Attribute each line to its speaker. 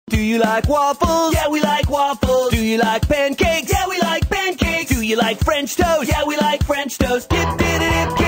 Speaker 1: Do you like waffles?
Speaker 2: Yeah, we like waffles.
Speaker 1: Do you like pancakes?
Speaker 2: Yeah, we like pancakes.
Speaker 1: Do you like French toast?
Speaker 2: Yeah, we like French toast.
Speaker 1: Dip, dip, dip,